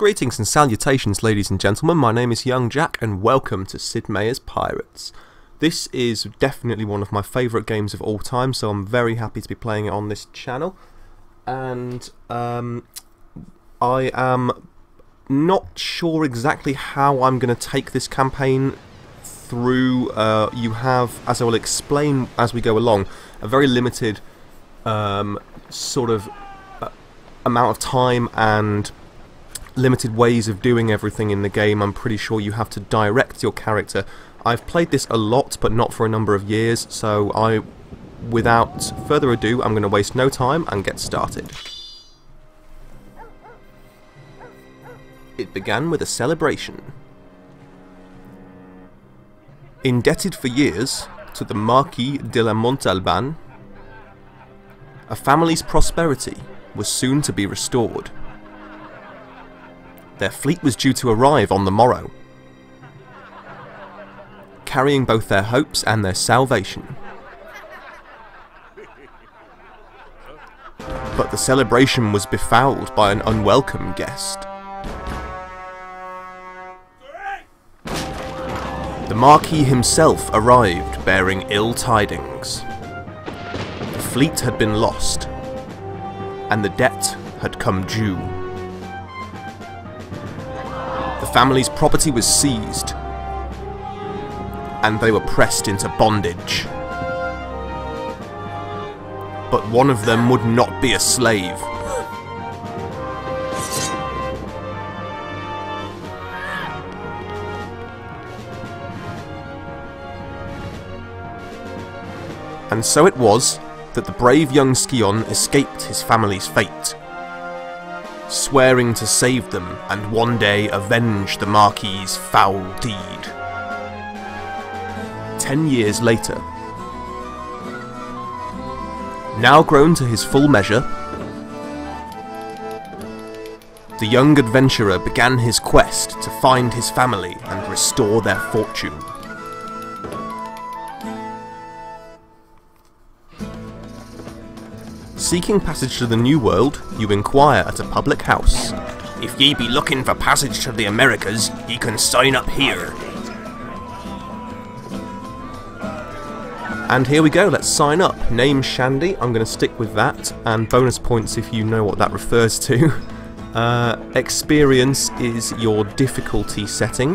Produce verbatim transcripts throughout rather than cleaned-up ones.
Greetings and salutations, ladies and gentlemen. My name is Young Jack and welcome to Sid Meier's Pirates. This is definitely one of my favourite games of all time, so I'm very happy to be playing it on this channel. And um, I am not sure exactly how I'm going to take this campaign through. Uh, you have, as I will explain as we go along, a very limited um, sort of uh, amount of time and limited ways of doing everything in the game. I'm pretty sure you have to direct your character. I've played this a lot, but not for a number of years, so I, without further ado, I'm going to waste no time and get started. It began with a celebration. Indebted for years to the Marquis de la Montalban, a family's prosperity was soon to be restored. Their fleet was due to arrive on the morrow, carrying both their hopes and their salvation. But the celebration was befouled by an unwelcome guest. The Marquis himself arrived bearing ill tidings. The fleet had been lost, and the debt had come due. The family's property was seized, and they were pressed into bondage. But one of them would not be a slave. And so it was that the brave young Scion escaped his family's fate, swearing to save them and one day avenge the Marquis's foul deed. Ten years later, now grown to his full measure, the young adventurer began his quest to find his family and restore their fortune. Seeking passage to the New World, you inquire at a public house. If ye be looking for passage to the Americas, ye can sign up here. And here we go, let's sign up. Name Shandy, I'm going to stick with that, and bonus points if you know what that refers to. Uh, experience is your difficulty setting.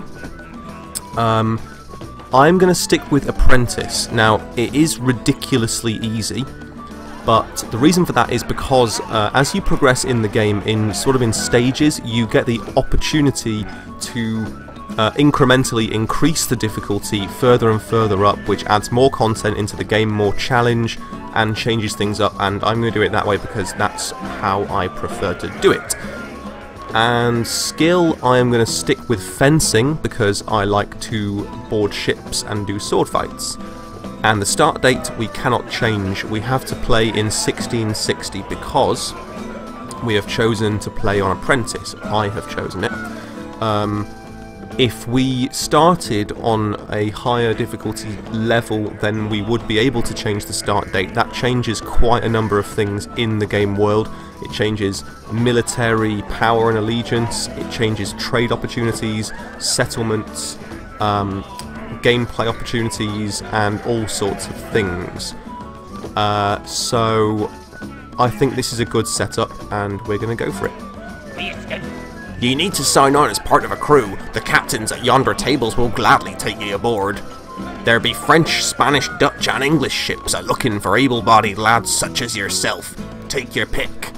Um, I'm going to stick with Apprentice. Now, it is ridiculously easy. But the reason for that is because uh, as you progress in the game, in sort of in stages, you get the opportunity to uh, incrementally increase the difficulty further and further up, which adds more content into the game, more challenge, and changes things up. And I'm going to do it that way because that's how I prefer to do it. And skill, I am going to stick with fencing because I like to board ships and do sword fights. And the start date we cannot change. We have to play in sixteen sixty because we have chosen to play on Apprentice. I have chosen it. Um, if we started on a higher difficulty level, then we would be able to change the start date. That changes quite a number of things in the game world. It changes military power and allegiance. It changes trade opportunities, settlements, um, gameplay opportunities, and all sorts of things. Uh, so I think this is a good setup and we're going to go for it. You need to sign on as part of a crew. The captains at yonder tables will gladly take you aboard. There be French, Spanish, Dutch and English ships a looking for able-bodied lads such as yourself. Take your pick.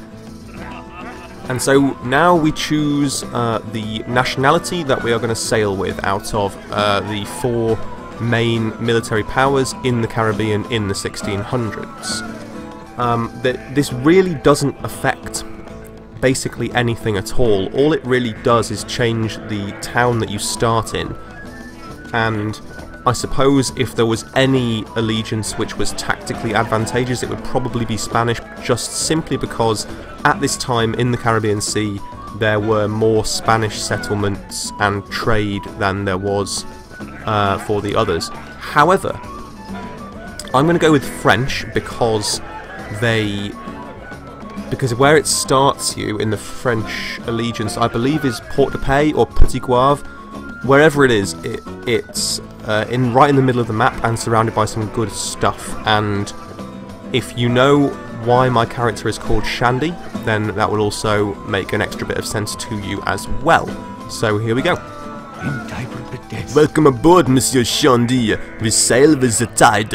And so now we choose uh, the nationality that we are going to sail with out of uh, the four main military powers in the Caribbean in the sixteen hundreds. Um, th this really doesn't affect basically anything at all. All it really does is change the town that you start in. And I suppose if there was any allegiance which was tactically advantageous, it would probably be Spanish, just simply because at this time in the Caribbean Sea there were more Spanish settlements and trade than there was uh, for the others. However, I'm going to go with French because they because where it starts you in the French allegiance, I believe, is Port-de-Paix or Petit Goave. Wherever it is, it, it's uh, in right in the middle of the map and surrounded by some good stuff. And if you know why my character is called Shandy, then that will also make an extra bit of sense to you as well. So here we go. Welcome aboard, Monsieur Shandy. We sail with the tide.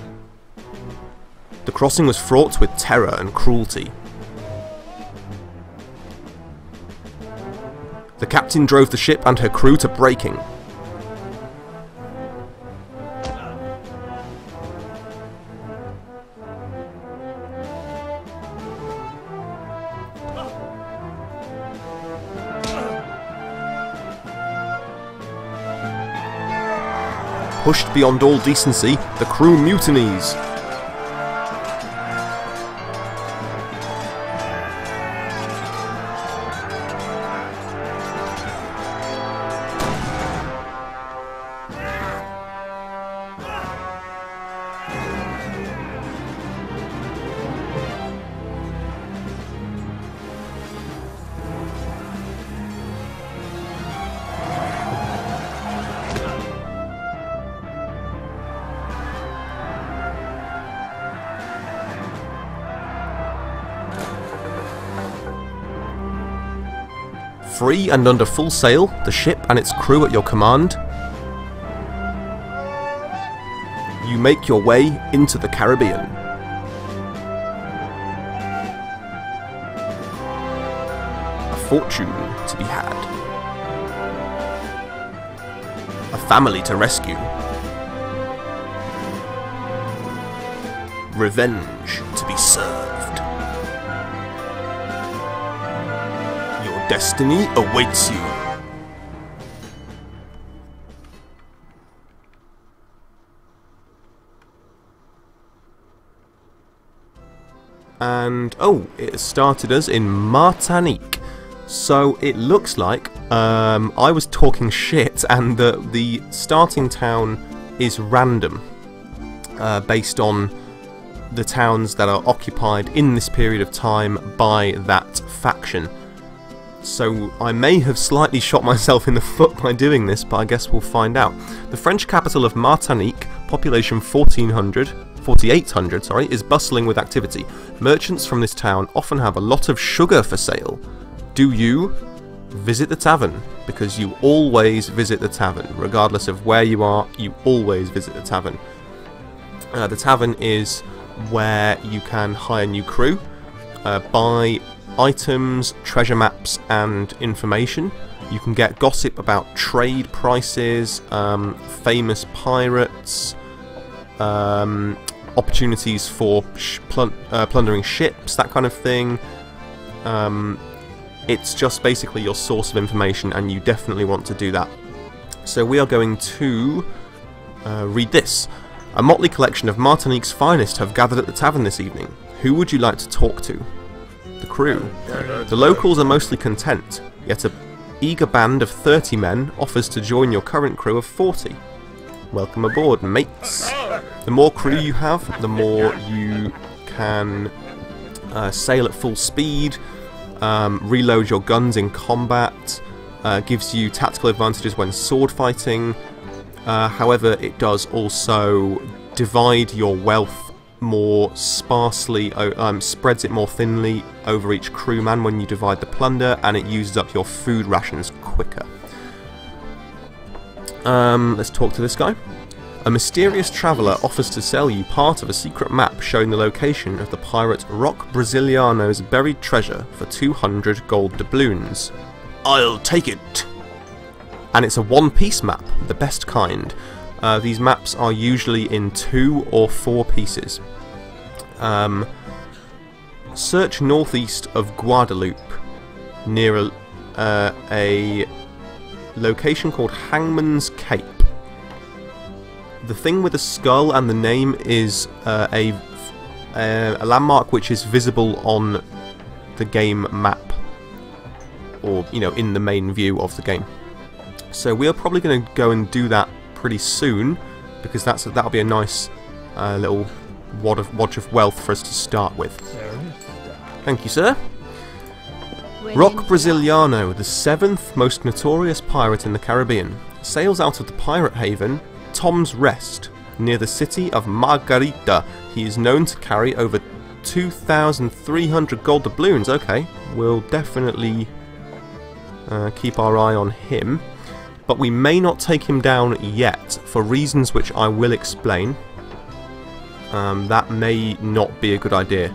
The crossing was fraught with terror and cruelty. The captain drove the ship and her crew to breaking. Pushed beyond all decency, the crew mutinies. Free and under full sail, the ship and its crew at your command, you make your way into the Caribbean. A fortune to be had. A family to rescue. Revenge to be served. Destiny awaits you. And oh, it started us in Martinique. So it looks like um, I was talking shit, and the the starting town is random, uh, based on the towns that are occupied in this period of time by that faction. So I may have slightly shot myself in the foot by doing this, but I guess we'll find out. The French capital of Martinique, population fourteen hundred, forty-eight hundred, sorry, is bustling with activity. Merchants from this town often have a lot of sugar for sale. Do you visit the tavern? Because you always visit the tavern. Regardless of where you are, you always visit the tavern. Uh, the tavern is where you can hire new crew, uh, buy items, treasure maps and information. You can get gossip about trade prices, um, famous pirates, um, opportunities for sh plun uh, plundering ships, that kind of thing. Um, it's just basically your source of information, and you definitely want to do that. So we are going to uh, read this. A motley collection of Martinique's finest have gathered at the tavern this evening. Who would you like to talk to? The crew. The locals are mostly content, yet an eager band of thirty men offers to join your current crew of forty. Welcome aboard, mates. The more crew you have, the more you can uh, sail at full speed, um, reload your guns in combat, uh, gives you tactical advantages when sword fighting. Uh, however, it does also divide your wealth more sparsely, um, spreads it more thinly over each crewman when you divide the plunder, and it uses up your food rations quicker. Um, let's talk to this guy. A mysterious traveller offers to sell you part of a secret map showing the location of the pirate Rock Brasiliano's buried treasure for two hundred gold doubloons. I'll take it! And it's a one-piece map, the best kind. Uh, these maps are usually in two or four pieces. Um, search northeast of Guadeloupe, near a, uh, a location called Hangman's Cape. The thing with the skull and the name is uh, a, uh, a landmark which is visible on the game map, or you know, in the main view of the game. So we are probably going to go and do that pretty soon, because that's that'll be a nice uh, little wad of, wad of wealth for us to start with. Thank you, sir. Rock Brasiliano, the seventh most notorious pirate in the Caribbean, sails out of the pirate haven, Tom's Rest, near the city of Margarita. He is known to carry over two thousand three hundred gold doubloons. Okay, we'll definitely uh, keep our eye on him. But we may not take him down yet, for reasons which I will explain. Um, that may not be a good idea.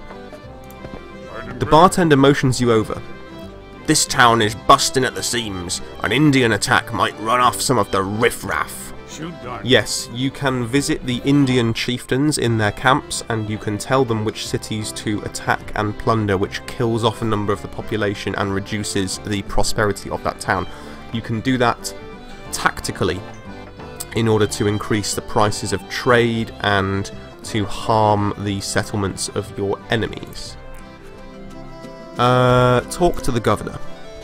The bartender motions you over. This town is busting at the seams. An Indian attack might run off some of the riffraff. Yes, you can visit the Indian chieftains in their camps, and you can tell them which cities to attack and plunder, which kills off a number of the population and reduces the prosperity of that town. You can do that tactically in order to increase the prices of trade and to harm the settlements of your enemies. Uh, talk to the governor.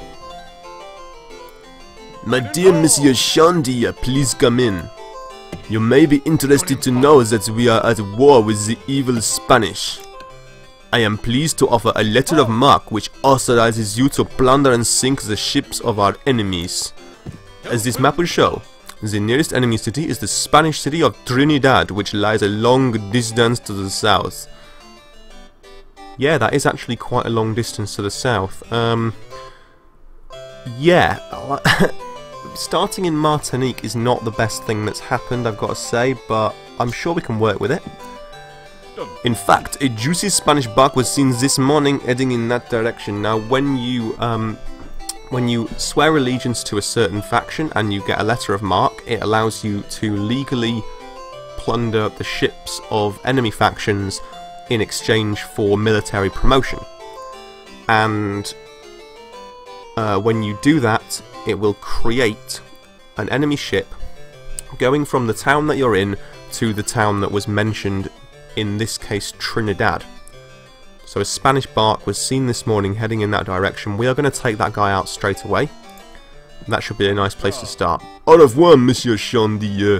My dear Monsieur Shandy, please come in. You may be interested to know that we are at war with the evil Spanish. I am pleased to offer a letter of marque which authorizes you to plunder and sink the ships of our enemies. As this map will show, the nearest enemy city is the Spanish city of Trinidad, which lies a long distance to the south. Yeah, that is actually quite a long distance to the south. Um, yeah, starting in Martinique is not the best thing that's happened, I've got to say, but I'm sure we can work with it. In fact, a juicy Spanish bark was seen this morning heading in that direction. Now, when you um, when you swear allegiance to a certain faction and you get a letter of marque, it allows you to legally plunder the ships of enemy factions in exchange for military promotion. And uh, when you do that, it will create an enemy ship going from the town that you're in to the town that was mentioned, in this case Trinidad. So a Spanish bark was seen this morning heading in that direction. We are going to take that guy out straight away. That should be a nice place to start. Au revoir, Monsieur Chandier.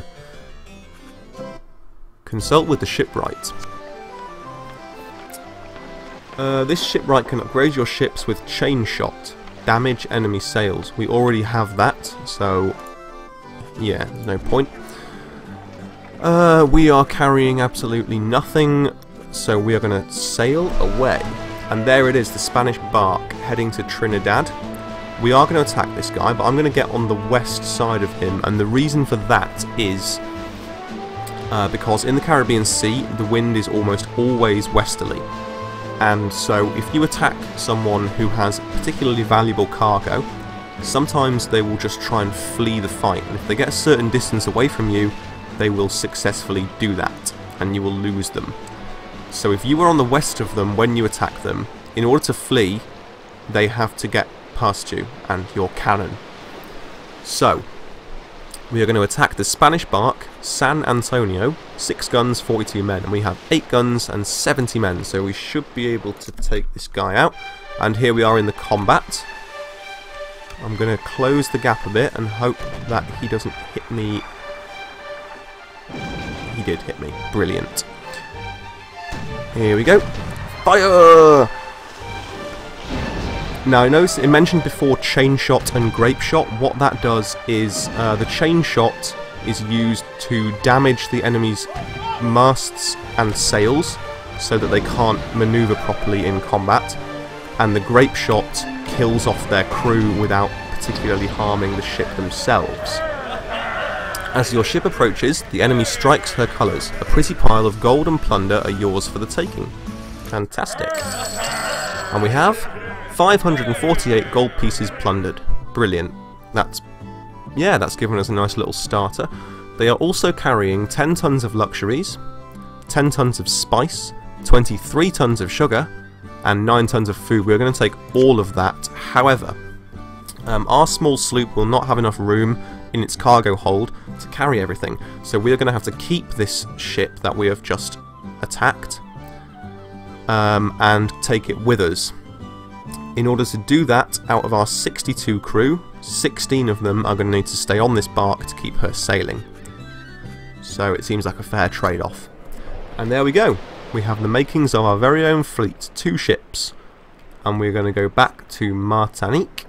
Consult with the shipwright. Uh, this shipwright can upgrade your ships with chain shot, damage enemy sails. We already have that, so yeah, there's no point. Uh, we are carrying absolutely nothing, so we are going to sail away. And there it is, the Spanish bark heading to Trinidad. We are going to attack this guy, but I'm going to get on the west side of him, and the reason for that is uh, because in the Caribbean Sea, the wind is almost always westerly. And so if you attack someone who has particularly valuable cargo, sometimes they will just try and flee the fight, and if they get a certain distance away from you, they will successfully do that, and you will lose them. So if you are on the west of them when you attack them, in order to flee, they have to get past you and your cannon. So, we are going to attack the Spanish bark, San Antonio, six guns, forty-two men, and we have eight guns and seventy men, so we should be able to take this guy out. And here we are in the combat. I'm going to close the gap a bit and hope that he doesn't hit me. He did hit me. Brilliant. Here we go. Fire! Now, I noticed it mentioned before chain shot and grape shot. What that does is uh, the chain shot is used to damage the enemy's masts and sails so that they can't maneuver properly in combat, and the grape shot kills off their crew without particularly harming the ship themselves. As your ship approaches, the enemy strikes her colours. A pretty pile of gold and plunder are yours for the taking. Fantastic. And we have five hundred forty-eight gold pieces plundered. Brilliant. That's, yeah, that's given us a nice little starter. They are also carrying ten tons of luxuries, ten tons of spice, twenty-three tons of sugar, and nine tons of food. We're going to take all of that. However, um, our small sloop will not have enough room in its cargo hold to carry everything, so we are going to have to keep this ship that we have just attacked um, and take it with us. In order to do that, out of our sixty-two crew, sixteen of them are going to need to stay on this bark to keep her sailing. So it seems like a fair trade-off. And there we go. we have the makings of our very own fleet, two ships, and we're going to go back to Martinique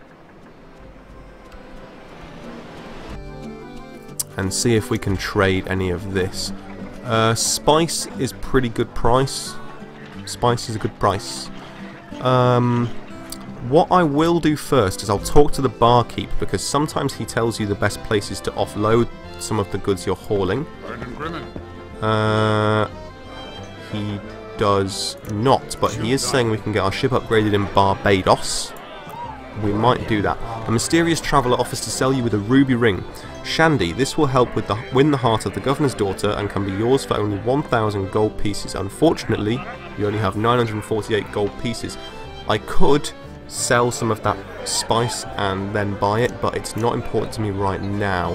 and see if we can trade any of this. Uh, spice is pretty good price. Spice is a good price. Um, what I will do first is I'll talk to the barkeep, because sometimes he tells you the best places to offload some of the goods you're hauling. Uh, he does not, but he is saying we can get our ship upgraded in Barbados. We might do that. A mysterious traveller offers to sell you with a ruby ring. Shandy, this will help with the, win the heart of the governor's daughter and can be yours for only one thousand gold pieces. Unfortunately, you only have nine hundred forty-eight gold pieces. I could sell some of that spice and then buy it, but it's not important to me right now.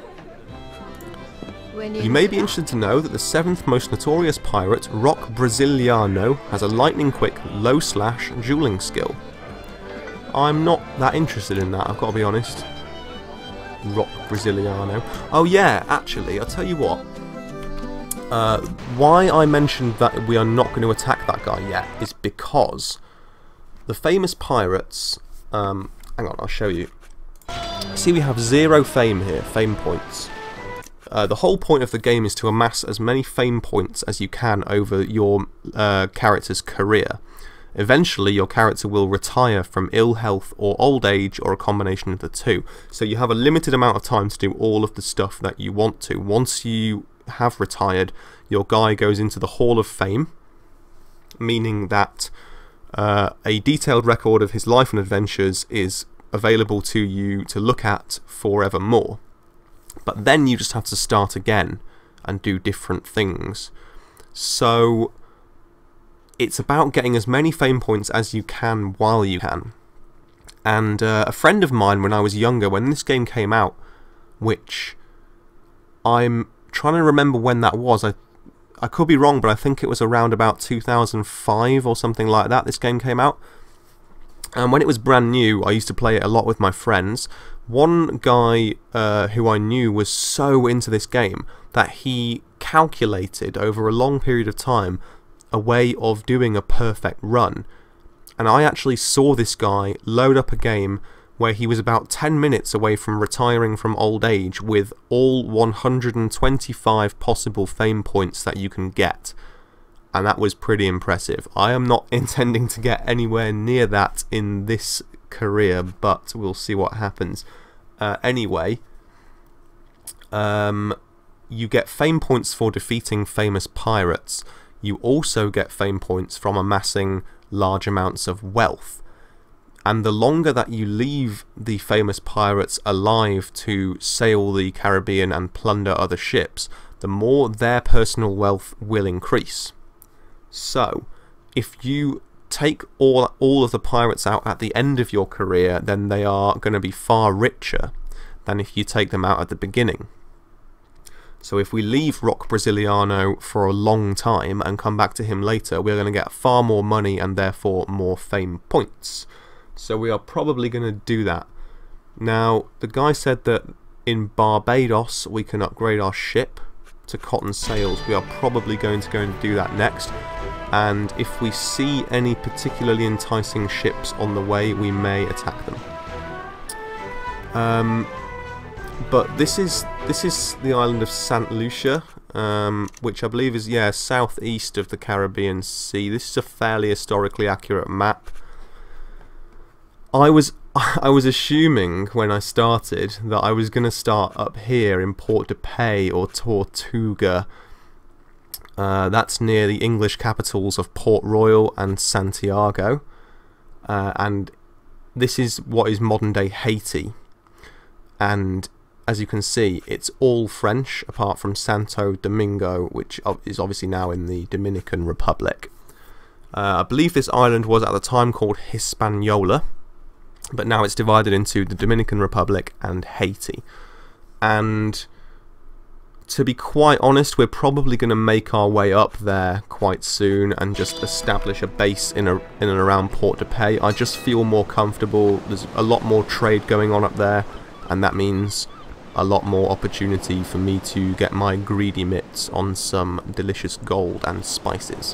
You may be interested to know that the seventh most notorious pirate, Rock Brasiliano, has a lightning-quick, low-slash dueling skill. I'm not that interested in that, I've got to be honest. Rock Brasiliano. Oh yeah, actually, I'll tell you what. Uh, why I mentioned that we are not going to attack that guy yet is because the famous pirates... Um, hang on, I'll show you. See, we have zero fame here, fame points. Uh, the whole point of the game is to amass as many fame points as you can over your uh, character's career. Eventually your character will retire from ill health or old age, or a combination of the two. So you have a limited amount of time to do all of the stuff that you want to. Once you have retired, your guy goes into the Hall of Fame, meaning that uh, a detailed record of his life and adventures is available to you to look at forevermore. But then you just have to start again and do different things. So it's about getting as many fame points as you can while you can. And uh, a friend of mine, when I was younger, when this game came out, which I'm trying to remember when that was, I I could be wrong, but I think it was around about two thousand five or something like that this game came out. And when it was brand new, I used to play it a lot with my friends. One guy uh, who I knew was so into this game that he calculated over a long period of time a way of doing a perfect run. And I actually saw this guy load up a game where he was about ten minutes away from retiring from old age with all one hundred twenty-five possible fame points that you can get. And that was pretty impressive. I am not intending to get anywhere near that in this career, but we'll see what happens. Uh, anyway, um, you get fame points for defeating famous pirates. You also get fame points from amassing large amounts of wealth. And the longer that you leave the famous pirates alive to sail the Caribbean and plunder other ships, the more their personal wealth will increase. So, if you take all, all of the pirates out at the end of your career, then they are going to be far richer than if you take them out at the beginning. So if we leave Rock Brasiliano for a long time and come back to him later, we're going to get far more money and therefore more fame points. So we are probably going to do that. Now, the guy said that in Barbados we can upgrade our ship to cotton sails. We are probably going to go and do that next. And if we see any particularly enticing ships on the way, we may attack them. Um, but this is this is the island of Saint Lucia, um, which I believe is yeah southeast of the Caribbean Sea. This is a fairly historically accurate map. I was I was assuming when I started that I was going to start up here in Port-de-Paix or Tortuga. Uh, that's near the English capitals of Port Royal and Santiago, uh, and this is what is modern-day Haiti. And as you can see, it's all French apart from Santo Domingo, which is obviously now in the Dominican Republic. Uh, I believe this island was at the time called Hispaniola, but now it's divided into the Dominican Republic and Haiti. And to be quite honest, we're probably going to make our way up there quite soon and just establish a base in, a, in and around Port-de-Paix. I just feel more comfortable. There's a lot more trade going on up there, and that means a lot more opportunity for me to get my greedy mitts on some delicious gold and spices.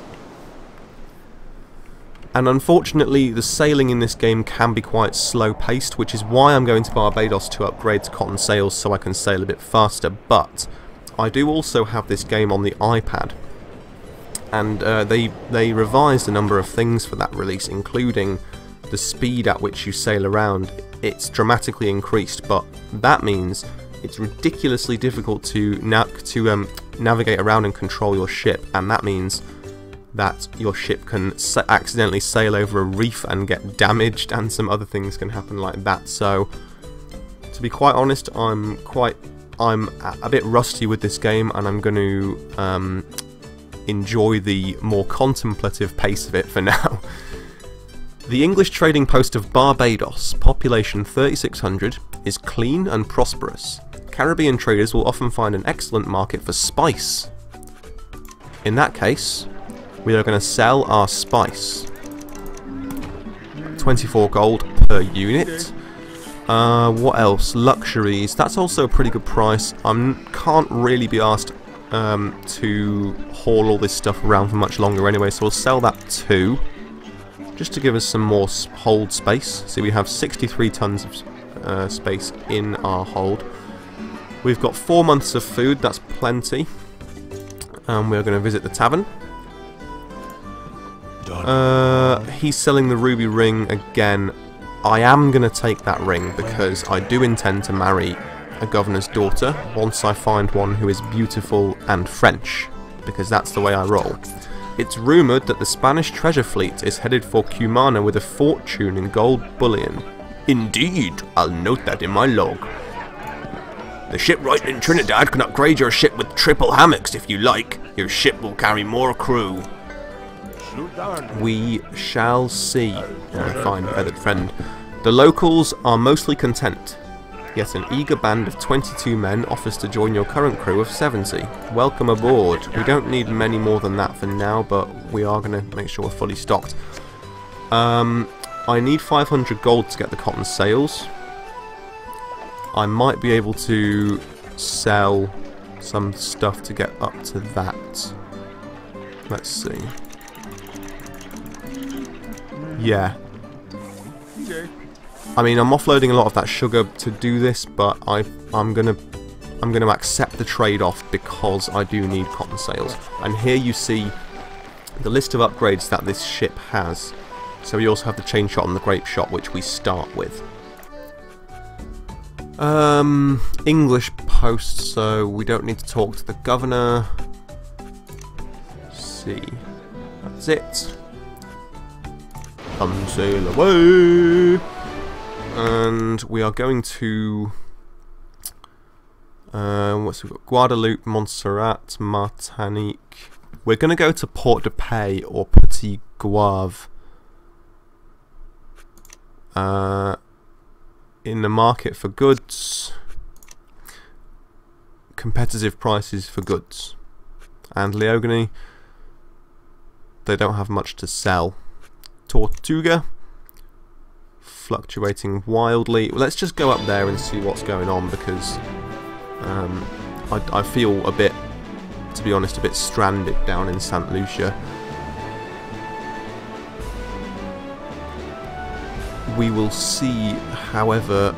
And unfortunately, the sailing in this game can be quite slow-paced, which is why I'm going to Barbados to upgrade to cotton sails so I can sail a bit faster. But I do also have this game on the iPad, and uh, they they revised a number of things for that release, including the speed at which you sail around. It's dramatically increased, but that means it's ridiculously difficult to na to um, navigate around and control your ship, and that means that your ship can sa accidentally sail over a reef and get damaged, and some other things can happen like that. So, to be quite honest, I'm quite I'm a bit rusty with this game, and I'm going to um, enjoy the more contemplative pace of it for now. The English trading post of Barbados, population thirty-six hundred, is clean and prosperous. Caribbean traders will often find an excellent market for spice. In that case, we are going to sell our spice. twenty-four gold per unit. Uh, what else? Luxuries. That's also a pretty good price. I can't really be asked um, to haul all this stuff around for much longer anyway, so we'll sell that too, just to give us some more hold space. See, we have sixty-three tons of uh, space in our hold. We've got four months of food, that's plenty. And we're going to visit the tavern. Uh, he's selling the ruby ring again. I am going to take that ring because I do intend to marry a governor's daughter once I find one who is beautiful and French, because that's the way I roll. It's rumoured that the Spanish treasure fleet is headed for Cumana with a fortune in gold bullion. Indeed, I'll note that in my log. The shipwright in Trinidad can upgrade your ship with triple hammocks if you like. Your ship will carry more crew. We shall see, my fine feathered friend. The locals are mostly content, yet an eager band of twenty-two men offers to join your current crew of seventy. Welcome aboard. We don't need many more than that for now, but we are going to make sure we're fully stocked. Um, I need five hundred gold to get the cotton sails. I might be able to sell some stuff to get up to that. Let's see. Yeah. I mean, I'm offloading a lot of that sugar to do this, but I, I'm gonna, I'm gonna accept the trade-off because I do need cotton sails. And here you see the list of upgrades that this ship has. So we also have the chain shot and the grape shot, which we start with. Um, English post, so we don't need to talk to the governor. Let's see, that's it. Come sail away! And we are going to uh, what's we got? Guadeloupe, Montserrat, Martinique. We're going to go to Port de Paix or Petit Goave. Uh, in the market for goods, competitive prices for goods, and Leogany, they don't have much to sell. Tortuga, fluctuating wildly. Let's just go up there and see what's going on, because um, I, I feel a bit, to be honest, a bit stranded down in Saint Lucia. We will see, however,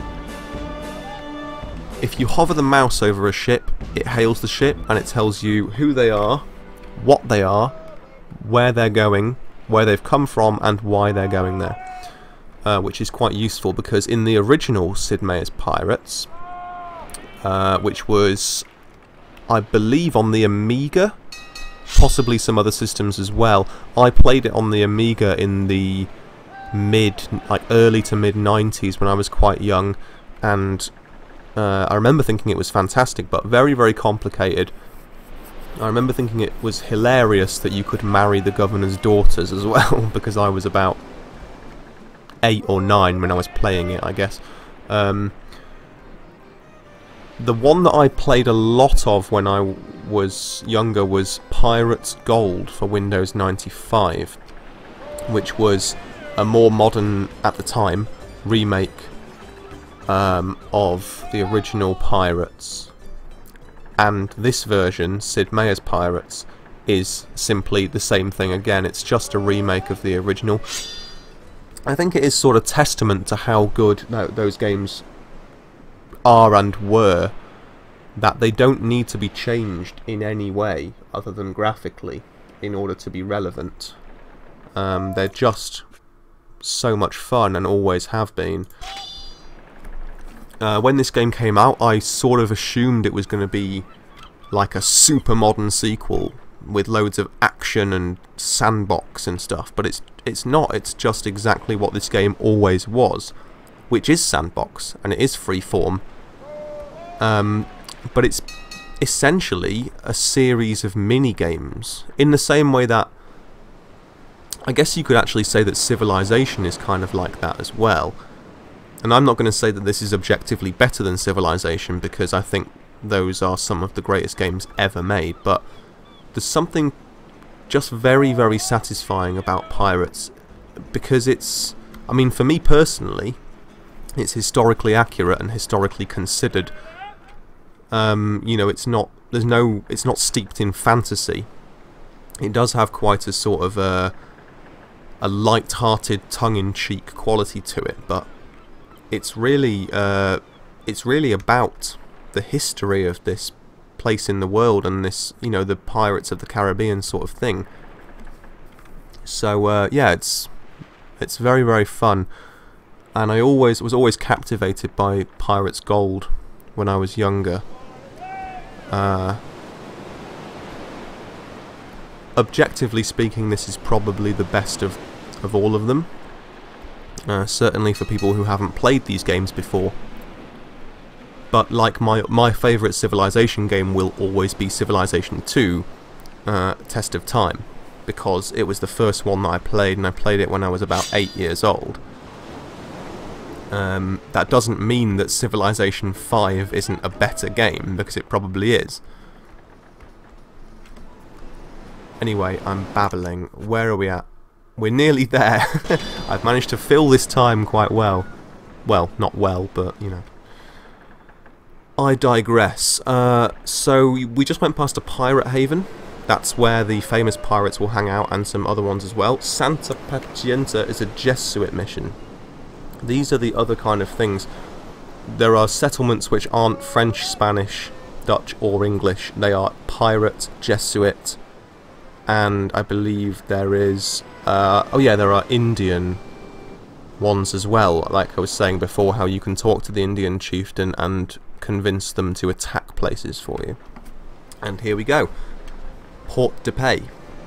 if you hover the mouse over a ship, it hails the ship and it tells you who they are, what they are, where they're going, where they've come from, and why they're going there. Uh, which is quite useful, because in the original Sid Meier's Pirates, uh, which was, I believe, on the Amiga, possibly some other systems as well, I played it on the Amiga in the mid, like early to mid nineties when I was quite young, and uh, I remember thinking it was fantastic, but very, very complicated. I remember thinking it was hilarious that you could marry the governor's daughters as well, because I was about eight or nine when I was playing it, I guess. Um, the one that I played a lot of when I was younger was Pirates Gold for Windows ninety-five, which was a more modern, at the time, remake um, of the original Pirates, and this version, Sid Meier's Pirates, is simply the same thing again. It's just a remake of the original. I think it is sort of testament to how good th those games are and were, that they don't need to be changed in any way other than graphically in order to be relevant. Um, they're just so much fun and always have been. Uh, when this game came out, I sort of assumed it was going to be like a super modern sequel with loads of action and sandbox and stuff, but it's it's not. It's just exactly what this game always was, which is sandbox, and it is freeform. Um, but it's essentially a series of mini-games, in the same way that I guess you could actually say that Civilization is kind of like that as well. And I'm not going to say that this is objectively better than Civilization, because I think those are some of the greatest games ever made, but there's something just very, very satisfying about Pirates, because it's, I mean, for me personally, it's historically accurate and historically considered. Um, you know, it's not, there's no, it's not steeped in fantasy. It does have quite a sort of a, a light-hearted, tongue-in-cheek quality to it, but it's really, uh, it's really about the history of this place in the world and this, you know, the Pirates of the Caribbean sort of thing. So, uh, yeah, it's it's very, very fun, and I always was always captivated by Pirates Gold when I was younger. Uh, objectively speaking, this is probably the best of, of all of them. Uh, certainly for people who haven't played these games before. But like my my favourite Civilization game will always be Civilization two, uh, Test of Time, because it was the first one that I played, and I played it when I was about eight years old. Um, that doesn't mean that Civilization five isn't a better game, because it probably is. Anyway, I'm babbling. Where are we at? We're nearly there. I've managed to fill this time quite well. Well, not well, but, you know. I digress. Uh, so, we just went past a pirate haven. That's where the famous pirates will hang out, and some other ones as well. Santa Pacienta is a Jesuit mission. These are the other kind of things. There are settlements which aren't French, Spanish, Dutch, or English. They are pirate, Jesuit, and I believe there is... Uh, oh yeah, there are Indian ones as well, like I was saying before, how you can talk to the Indian chieftain and convince them to attack places for you. And here we go. Port de Paix.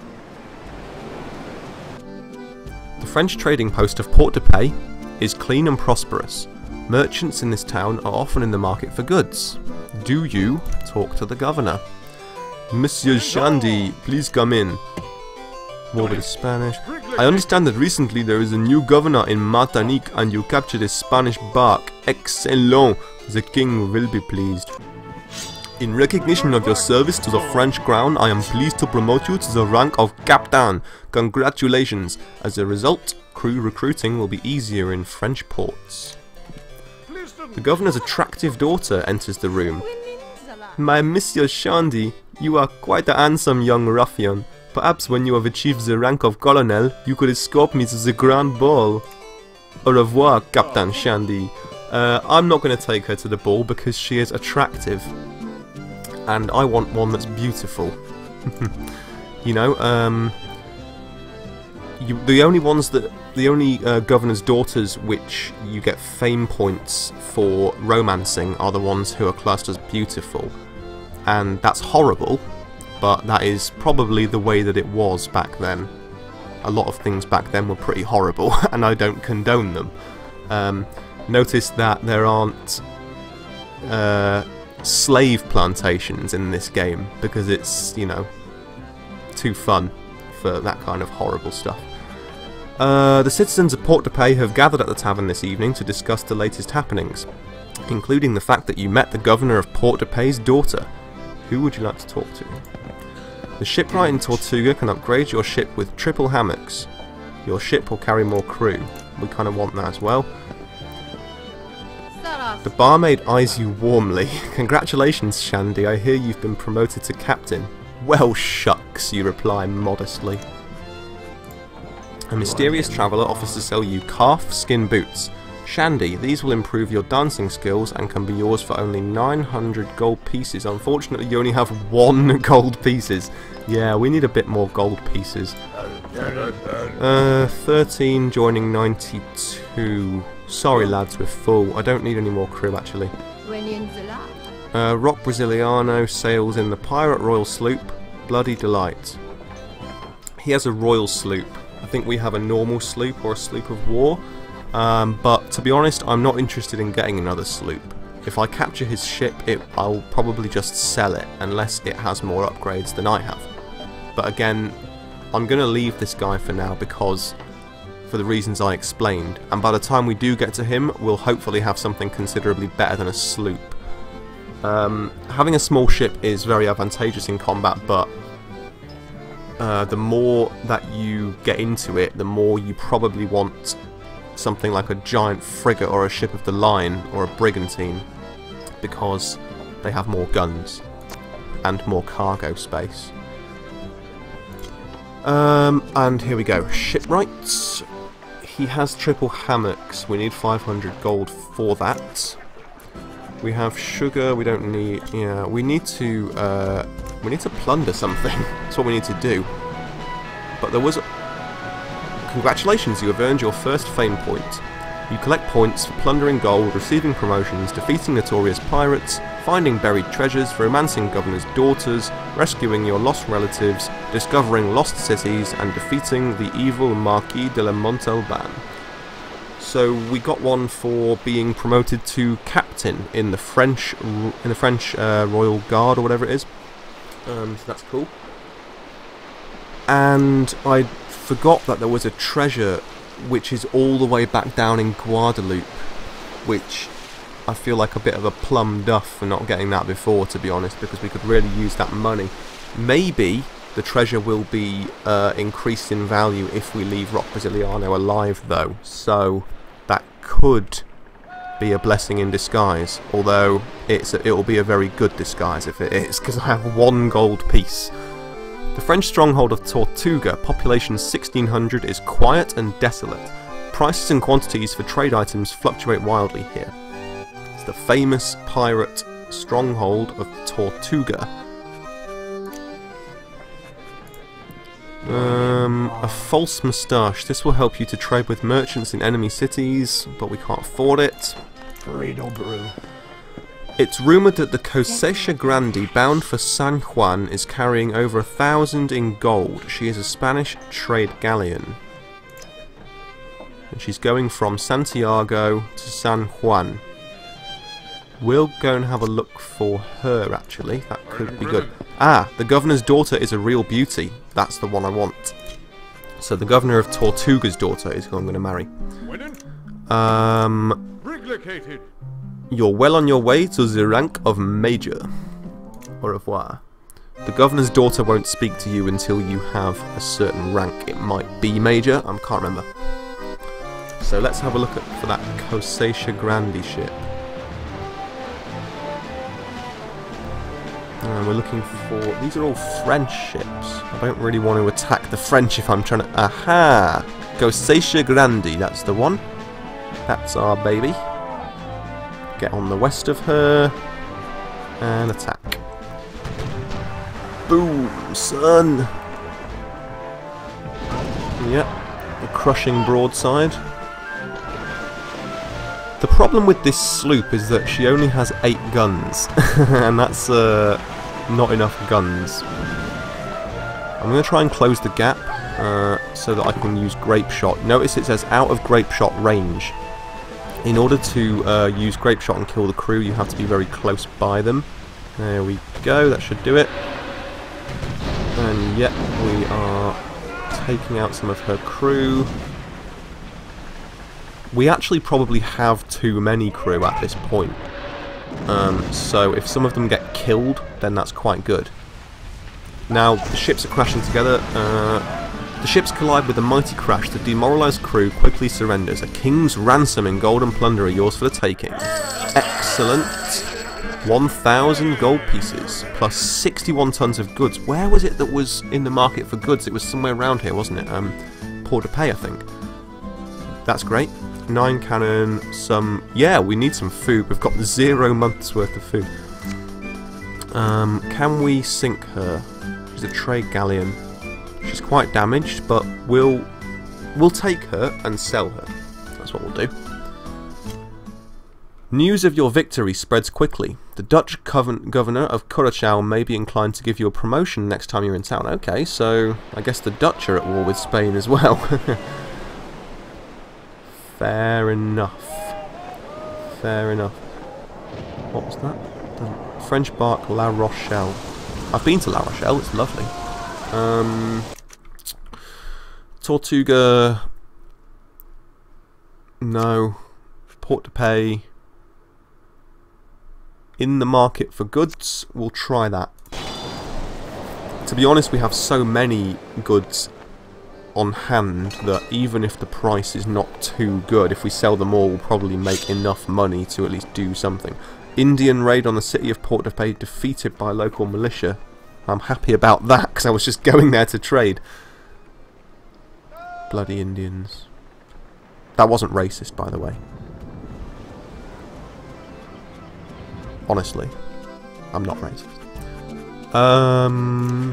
The French trading post of Port de Paix is clean and prosperous. Merchants in this town are often in the market for goods. Do you talk to the governor? Monsieur Shandy, please come in. War with the Spanish. I understand that recently there is a new governor in Martinique and you captured a Spanish bark. Excellent! The king will be pleased. In recognition of your service to the French crown, I am pleased to promote you to the rank of Captain. Congratulations! As a result, crew recruiting will be easier in French ports. The governor's attractive daughter enters the room. My Monsieur Shandy, you are quite a handsome young ruffian. Perhaps when you have achieved the rank of colonel, you could escort me to the grand ball. Au revoir, Captain Shandy. Uh, I'm not going to take her to the ball because she is attractive. And I want one that's beautiful. You know, um... You, the only ones that... The only uh, governor's daughters which you get fame points for romancing are the ones who are classed as beautiful. And that's horrible. But that is probably the way that it was back then. A lot of things back then were pretty horrible, and I don't condone them. Um, notice that there aren't uh, slave plantations in this game, because it's, you know, too fun for that kind of horrible stuff. Uh, the citizens of Port de Paix have gathered at the tavern this evening to discuss the latest happenings, including the fact that you met the governor of Port de Paix's daughter. Who would you like to talk to? The shipwright in Tortuga can upgrade your ship with triple hammocks. Your ship will carry more crew. We kind of want that as well. The barmaid eyes you warmly. Congratulations, Shandy, I hear you've been promoted to captain. Well, shucks, you reply modestly. A mysterious traveller offers to sell you calf skin boots. Shandy, these will improve your dancing skills and can be yours for only nine hundred gold pieces. Unfortunately, you only have one gold pieces. Yeah, we need a bit more gold pieces. Uh, thirteen joining ninety-two. Sorry lads, we're full. I don't need any more crew actually. Uh, Rock Brasiliano sails in the pirate royal sloop, Bloody Delight. He has a royal sloop. I think we have a normal sloop or a sloop of war. Um, but to be honest, I'm not interested in getting another sloop. If I capture his ship, it, I'll probably just sell it, unless it has more upgrades than I have. But again, I'm going to leave this guy for now because, for the reasons I explained, and by the time we do get to him, we'll hopefully have something considerably better than a sloop. Um, having a small ship is very advantageous in combat, but uh, the more that you get into it, the more you probably want something like a giant frigate or a ship of the line or a brigantine, because they have more guns and more cargo space. Um, and here we go. Shipwrights. He has triple hammocks. We need five hundred gold for that. We have sugar. We don't need. Yeah, we need to. Uh, we need to plunder something. That's what we need to do. But there was. A, Congratulations, you have earned your first fame point. You collect points for plundering gold, receiving promotions, defeating notorious pirates, finding buried treasures, romancing governors' daughters, rescuing your lost relatives, discovering lost cities, and defeating the evil Marquis de la Montalban. So we got one for being promoted to captain in the French in the French uh, Royal Guard or whatever it is. Um, so that's cool. And I forgot that there was a treasure which is all the way back down in Guadeloupe, which I feel like a bit of a plum duff for not getting that before, to be honest, because we could really use that money. Maybe the treasure will be uh, increased in value if we leave Rock Brasiliano alive, though, so that could be a blessing in disguise, although it's a, it will be a very good disguise if it is, because I have one gold piece. The French stronghold of Tortuga, population sixteen hundred, is quiet and desolate. Prices and quantities for trade items fluctuate wildly here. It's the famous pirate stronghold of Tortuga. Um, a false moustache. This will help you to trade with merchants in enemy cities, but we can't afford it. Burrito brew. It's rumoured that the Cosecha Grande, bound for San Juan, is carrying over a thousand in gold. She is a Spanish trade galleon. And she's going from Santiago to San Juan. We'll go and have a look for her, actually. That could be good. Ah, the governor's daughter is a real beauty. That's the one I want. So the governor of Tortuga's daughter is who I'm going to marry. Um... You're well on your way to the rank of Major. Au revoir. The governor's daughter won't speak to you until you have a certain rank. It might be Major, I can't remember. So let's have a look at for that Cosecha Grande ship. And we're looking for... These are all French ships. I don't really want to attack the French if I'm trying to... Aha! Cosecha Grande, that's the one. That's our baby. Get on the west of her and attack. Boom, son! Yep, a crushing broadside. The problem with this sloop is that she only has eight guns, and that's uh, not enough guns. I'm going to try and close the gap uh, so that I can use grape shot. Notice it says out of grape shot range. In order to uh, use grape shot and kill the crew, you have to be very close by them. There we go, that should do it. And yet we are taking out some of her crew. We actually probably have too many crew at this point. Um, so if some of them get killed, then that's quite good. Now, the ships are crashing together. Uh, The ships collide with a mighty crash. The demoralised crew quickly surrenders. A king's ransom in gold and plunder are yours for the taking. Excellent. one thousand gold pieces, plus sixty-one tons of goods. Where was it that was in the market for goods? It was somewhere around here, wasn't it? Um, Port de Paix, I think. That's great. Nine cannon, some... Yeah, we need some food. We've got zero months worth of food. Um, can we sink her? She's a trade galleon. She's quite damaged, but we'll we'll take her and sell her. That's what we'll do. News of your victory spreads quickly. The Dutch governor of Curaçao may be inclined to give you a promotion next time you're in town. Okay, so I guess the Dutch are at war with Spain as well. Fair enough. Fair enough. What was that? The French bark La Rochelle. I've been to La Rochelle, it's lovely. Um, Tortuga. No. Port de Paix. In the market for goods, we'll try that. To be honest, we have so many goods on hand that even if the price is not too good, if we sell them all, we'll probably make enough money to at least do something. Indian raid on the city of Port de Paix defeated by local militia. I'm happy about that because I was just going there to trade. Bloody Indians. That wasn't racist, by the way. Honestly, I'm not racist. Um,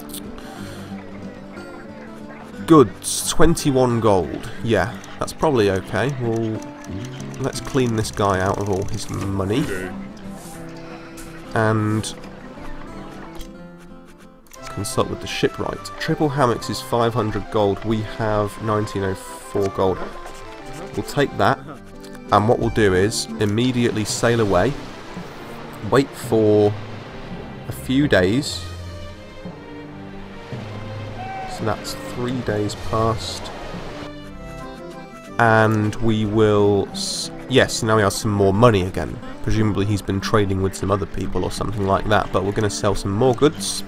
goods, twenty-one gold. Yeah, that's probably okay. We'll let's clean this guy out of all his money, and consult with the shipwright. Triple hammocks is five hundred gold. We have nineteen oh four gold. We'll take that, and what we'll do is immediately sail away. Wait for a few days. So that's three days past. And we will... S yes, now he has some more money again. Presumably he's been trading with some other people or something like that. But we're going to sell some more goods.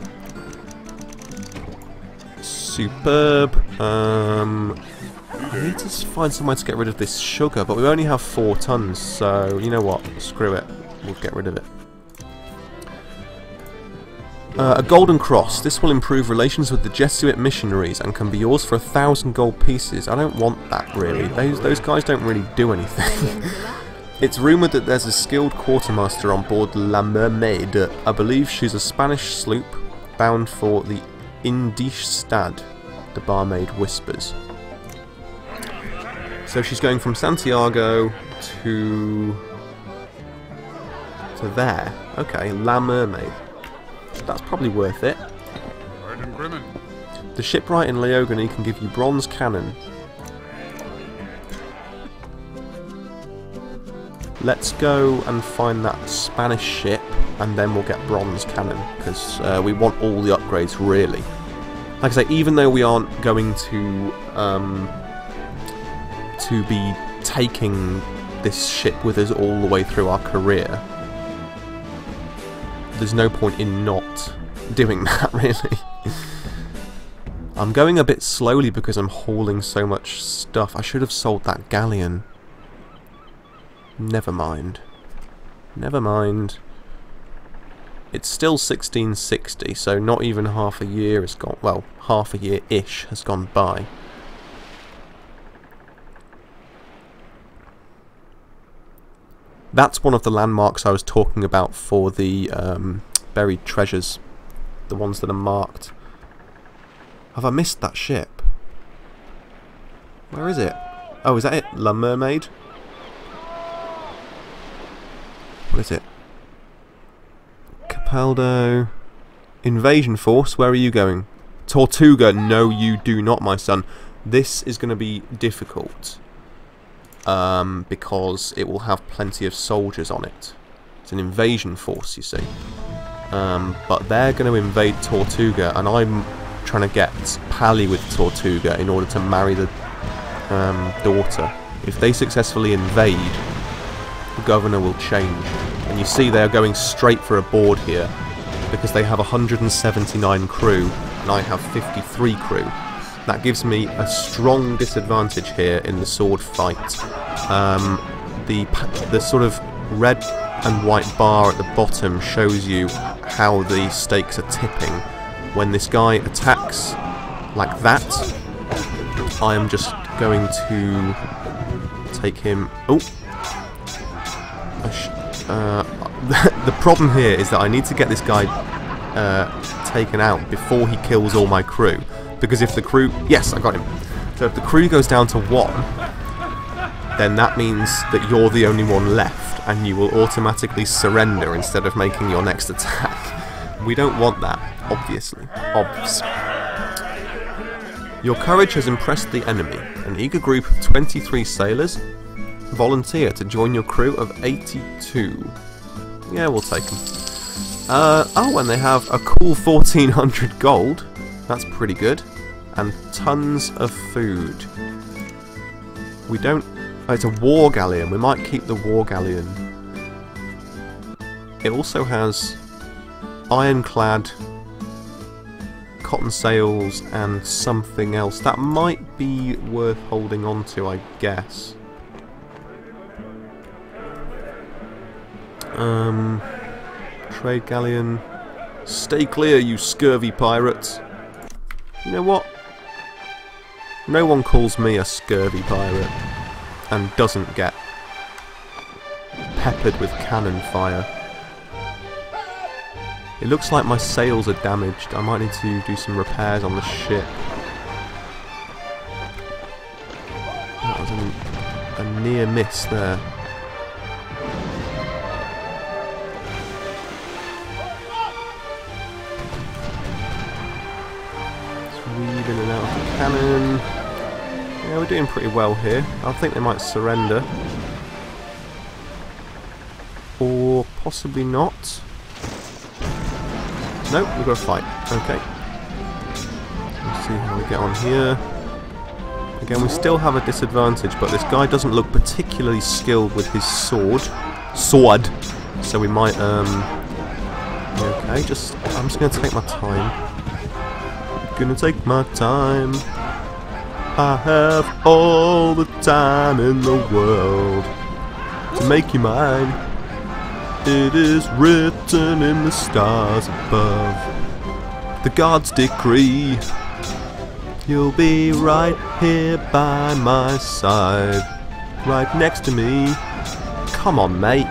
Superb. Um, I need to find somewhere to get rid of this sugar, but we only have four tons. So, you know what? Screw it. We'll get rid of it. Uh, a golden cross. This will improve relations with the Jesuit missionaries and can be yours for a thousand gold pieces. I don't want that, really. Those, those guys don't really do anything. It's rumoured that there's a skilled quartermaster on board La Mermaid. I believe she's a Spanish sloop bound for the Indistad, the barmaid whispers. So she's going from Santiago to... to there. Okay, La Mermaid. That's probably worth it. The shipwright in Leogany can give you bronze cannon. Let's go and find that Spanish ship, and then we'll get bronze cannon, because uh, we want all the upgrades, really. Like I say, even though we aren't going to um, to be taking this ship with us all the way through our career, there's no point in not doing that, really. I'm going a bit slowly because I'm hauling so much stuff. I should have sold that galleon. Never mind. Never mind. It's still sixteen sixty, so not even half a year has gone... Well, half a year-ish has gone by. That's one of the landmarks I was talking about for the um, buried treasures. The ones that are marked. Have I missed that ship? Where is it? Oh, is that it? La Mermaid? What is it? Capaldo. Invasion force, where are you going? Tortuga, no you do not, my son. This is going to be difficult. Um, because it will have plenty of soldiers on it. It's an invasion force, you see. Um, but they're going to invade Tortuga, and I'm trying to get pally with Tortuga in order to marry the um, daughter. If they successfully invade, the governor will change. And you see they're going straight for a board here, because they have one hundred seventy-nine crew, and I have fifty-three crew. That gives me a strong disadvantage here in the sword fight. Um, the, the sort of red and white bar at the bottom shows you how the stakes are tipping. When this guy attacks like that, I am just going to take him... Oh! Uh, the problem here is that I need to get this guy uh, taken out before he kills all my crew. Because if the crew... Yes, I got him. So if the crew goes down to one, then that means that you're the only one left, and you will automatically surrender instead of making your next attack. We don't want that, obviously. Obs. Your courage has impressed the enemy. An eager group of twenty-three sailors volunteer to join your crew of eighty-two. Yeah, we'll take them. Uh, oh, and they have a cool fourteen hundred gold. That's pretty good. And tons of food. We don't... Oh, it's a war galleon. We might keep the war galleon. It also has ironclad, cotton sails, and something else. That might be worth holding on to, I guess. Um, trade galleon. Stay clear, you scurvy pirates. You know what? No one calls me a scurvy pirate and doesn't get peppered with cannon fire. It looks like my sails are damaged. I might need to do some repairs on the ship. That was a, a near miss there. Weave in and out of the cannon. Yeah, we're doing pretty well here. I think they might surrender. Or possibly not. Nope, we've got to fight. Okay. Let's see how we get on here. Again, we still have a disadvantage, but this guy doesn't look particularly skilled with his sword. Sword! So we might, um... okay, just... I'm just going to take my time. Gonna take my time. I have all the time in the world to make you mine. It is written in the stars above. The gods decree you'll be right here by my side, right next to me. Come on, mate.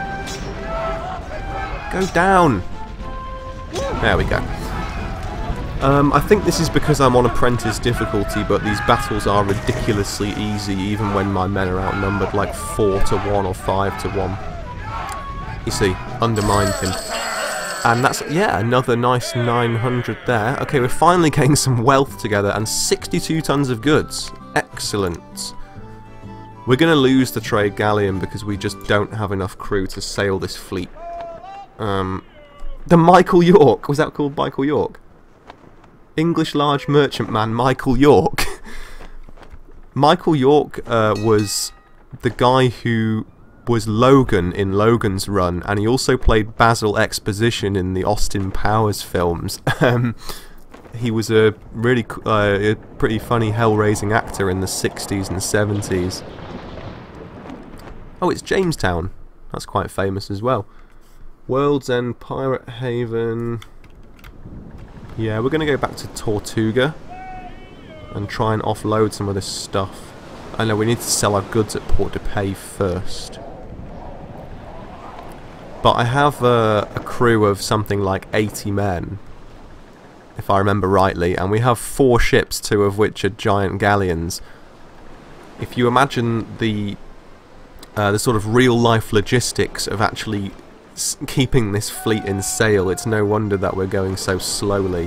Go down. There we go. Um, I think this is because I'm on apprentice difficulty, but these battles are ridiculously easy even when my men are outnumbered like four to one or five to one. You see, undermined him. And that's, yeah, another nice nine hundred there. Okay, we're finally getting some wealth together, and sixty-two tons of goods. Excellent. We're going to lose the trade galleon because we just don't have enough crew to sail this fleet. Um, the Michael York, was that called Michael York? English large merchantman Michael York. Michael York uh, was the guy who was Logan in Logan's Run, and he also played Basil Exposition in the Austin Powers films. um, he was a really uh, a pretty funny hell-raising actor in the sixties and seventies. Oh, it's Jamestown. That's quite famous as well. World's End Pirate Haven. Yeah, we're going to go back to Tortuga and try and offload some of this stuff. I know we need to sell our goods at Port de Paix first. But I have uh, a crew of something like eighty men, if I remember rightly, and we have four ships, two of which are giant galleons. If you imagine the uh, the sort of real-life logistics of actually s keeping this fleet in sail, it's no wonder that we're going so slowly.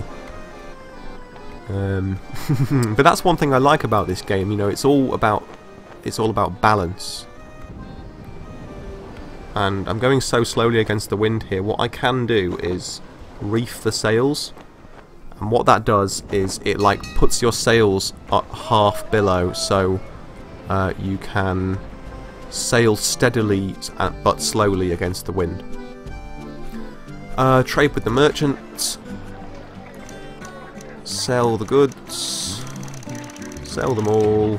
Um, but that's one thing I like about this game. You know, it's all about it's all about balance. And I'm going so slowly against the wind here. What I can do is reef the sails, and what that does is it like puts your sails at half billow, so uh, you can sail steadily but slowly against the wind. Uh, trade with the merchant. Sell the goods. Sell them all.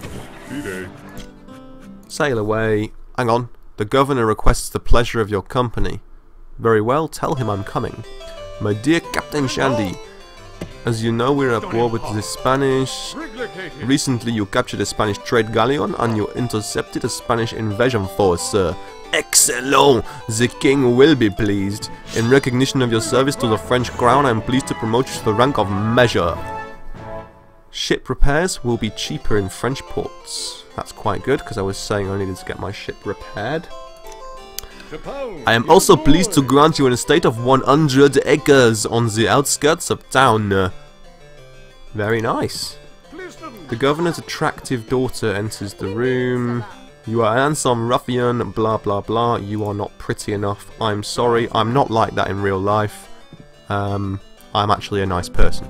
Sail away. Hang on. The governor requests the pleasure of your company. Very well, tell him I'm coming. My dear Captain Shandy, as you know, we're at war with the Spanish. Recently you captured a Spanish trade galleon and you intercepted a Spanish invasion force, sir. Excellent! The king will be pleased. In recognition of your service to the French crown, I am pleased to promote you to the rank of Major. Ship repairs will be cheaper in French ports. That's quite good, because I was saying I needed to get my ship repaired. I am also pleased to grant you an estate of one hundred acres on the outskirts of town. Very nice. The governor's attractive daughter enters the room. You are a handsome ruffian, blah blah blah. You are not pretty enough. I'm sorry, I'm not like that in real life. Um, I'm actually a nice person.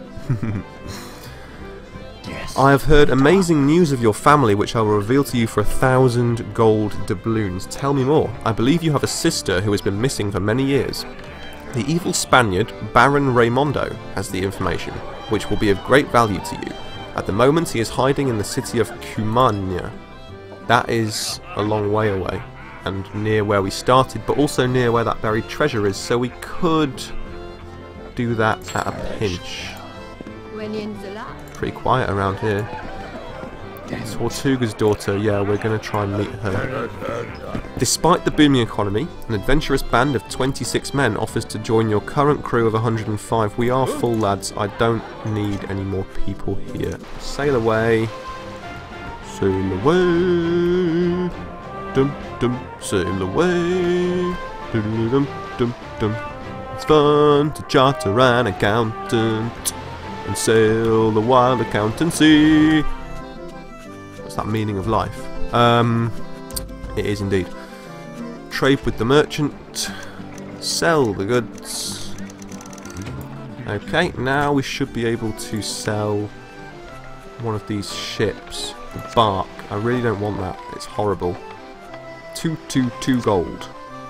Yes. I have heard amazing news of your family, which I will reveal to you for a thousand gold doubloons. Tell me more. I believe you have a sister who has been missing for many years. The evil Spaniard, Baron Raymondo, has the information, which will be of great value to you. At the moment, he is hiding in the city of Cumania. That is a long way away, and near where we started, but also near where that buried treasure is, so we could do that at a pinch. Pretty quiet around here. Tortuga's daughter, yeah, we're going to try and meet her. Despite the booming economy, an adventurous band of twenty-six men offers to join your current crew of one hundred and five. We are full, lads. I don't need any more people here. Sail away. Sail away. Dum dum. Sail away. Dum dum dum dum. It's fun to charter an accountant and sail the wild accountancy. What's that meaning of life? Um, it is indeed. Trade with the merchant. Sell the goods. Okay, now we should be able to sell one of these ships. The bark. I really don't want that. It's horrible. Two, two, two gold.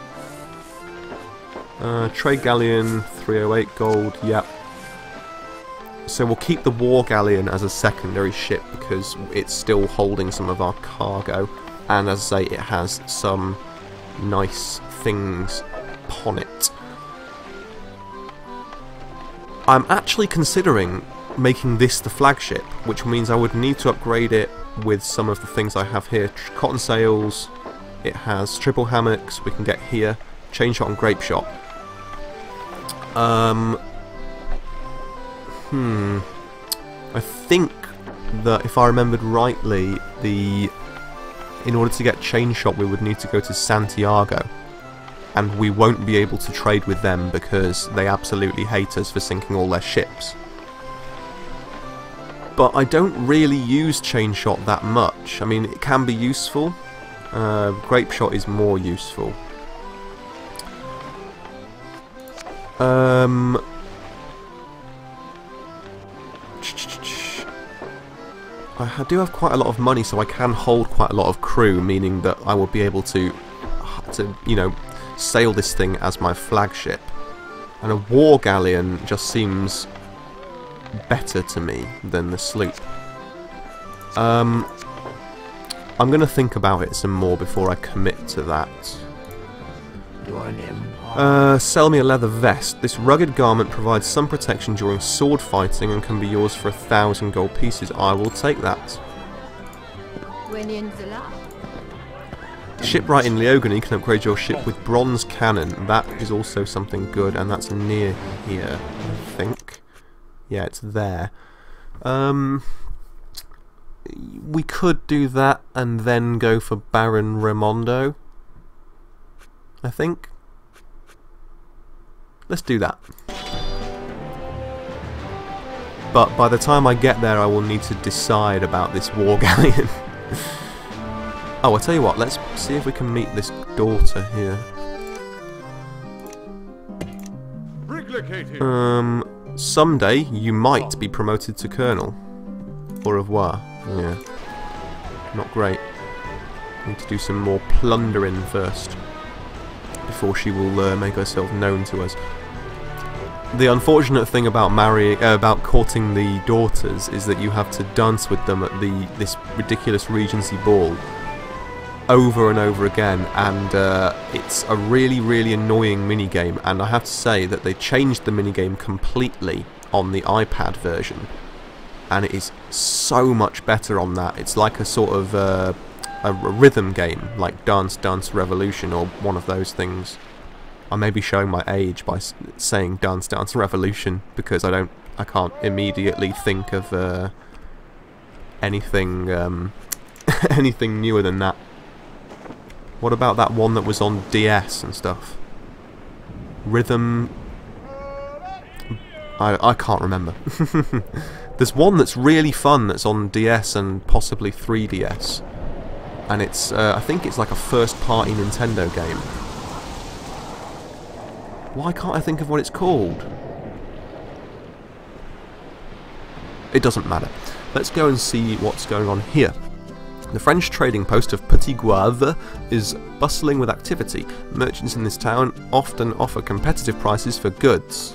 Uh, trade galleon, three oh eight gold. Yep. So we'll keep the war galleon as a secondary ship because it's still holding some of our cargo, and as I say, it has some nice things upon it. I'm actually considering making this the flagship, which means I would need to upgrade it with some of the things I have here. Cotton sails, it has triple hammocks we can get here, chain shot and grape shot. Um... Hmm. I think that if I remembered rightly, the in order to get chain shot we would need to go to Santiago, and we won't be able to trade with them because they absolutely hate us for sinking all their ships. But I don't really use chain shot that much. I mean, it can be useful. Uh, grape shot is more useful. Um. I do have quite a lot of money, so I can hold quite a lot of crew, meaning that I will be able to, to, you know, sail this thing as my flagship. And a war galleon just seems better to me than the sloop. Um, I'm going to think about it some more before I commit to that. Uh, sell me a leather vest. This rugged garment provides some protection during sword fighting and can be yours for a thousand gold pieces. I will take that. Shipwright in Leogany can upgrade your ship with bronze cannon. That is also something good, and that's near here, I think. Yeah, it's there. Um, we could do that and then go for Baron Raymondo, I think. Let's do that. But by the time I get there I will need to decide about this war galleon. Oh, I'll tell you what, let's see if we can meet this daughter here. Um, someday you might be promoted to colonel. Au revoir. Yeah. Not great. Need to do some more plundering first before she will uh, make herself known to us. The unfortunate thing about marrying, uh, about courting the daughters is that you have to dance with them at the this ridiculous Regency ball over and over again, and uh, it's a really, really annoying minigame. And I have to say that they changed the minigame completely on the iPad version, and it is so much better on that. It's like a sort of uh, a rhythm game, like Dance Dance Revolution or one of those things. I may be showing my age by s saying Dance Dance Revolution because I don't, I can't immediately think of uh, anything, um, anything newer than that. What about that one that was on D S and stuff? Rhythm. I I can't remember. There's one that's really fun that's on D S and possibly three D S, and it's uh, I think it's like a first-party Nintendo game. Why can't I think of what it's called? It doesn't matter. Let's go and see what's going on here. The French trading post of Petit Goave is bustling with activity. Merchants in this town often offer competitive prices for goods.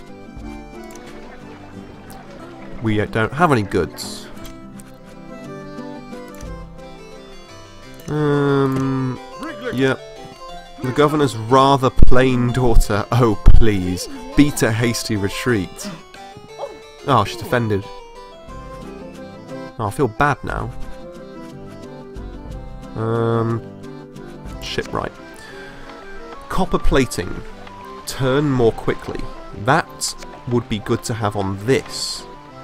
We don't have any goods. Um, yep. The governor's rather plain daughter, oh please, beat a hasty retreat. Oh, she's offended. Oh, I feel bad now. Um, shipwright. Copper plating. Turn more quickly. That would be good to have on this.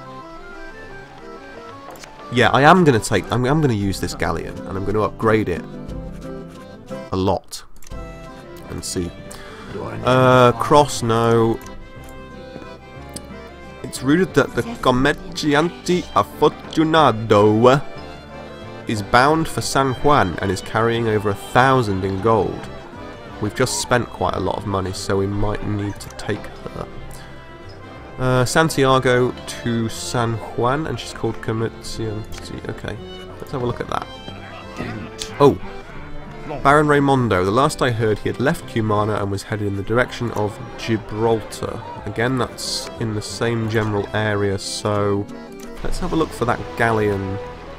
Yeah, I am going to take, I'm, I'm going to use this galleon, and I'm going to upgrade it a lot. And see. Uh, cross, no. It's rooted that the Commerciante Afortunado is bound for San Juan and is carrying over a thousand in gold. We've just spent quite a lot of money, so we might need to take her. Uh, Santiago to San Juan, and she's called Commerciante. Okay, let's have a look at that. Oh. Baron Raimondo. The last I heard, he had left Cumana and was headed in the direction of Gibraltar. Again, that's in the same general area, so let's have a look for that galleon.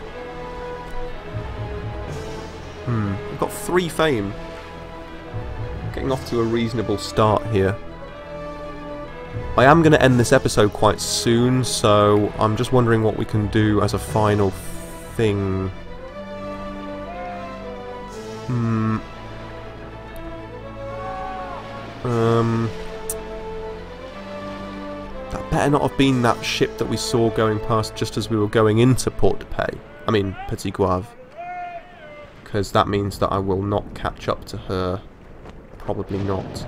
Hmm, we've got three fame. Getting off to a reasonable start here. I am going to end this episode quite soon, so I'm just wondering what we can do as a final thing. Hmm. Um. That better not have been that ship that we saw going past just as we were going into Port de Paix. I mean, Petit Goave. Because that means that I will not catch up to her. Probably not.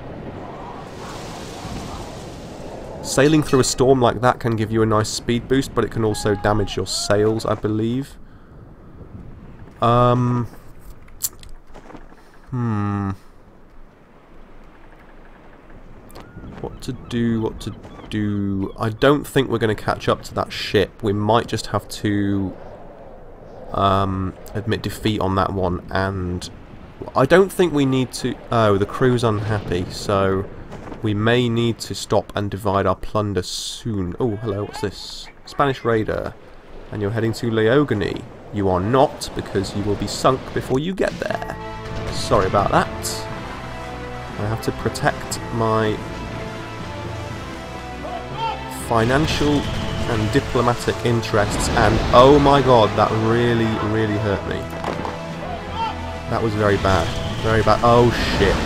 Sailing through a storm like that can give you a nice speed boost, but it can also damage your sails, I believe. Um... Hmm. What to do, what to do... I don't think we're going to catch up to that ship. We might just have to um, admit defeat on that one, and I don't think we need to... Oh, the crew's unhappy, so we may need to stop and divide our plunder soon. Oh, hello, what's this? Spanish raider. And you're heading to Leogany. You are not, because you will be sunk before you get there. Sorry about that. I have to protect my financial and diplomatic interests, and oh my god, that really, really hurt me. That was very bad. Very bad. Oh shit.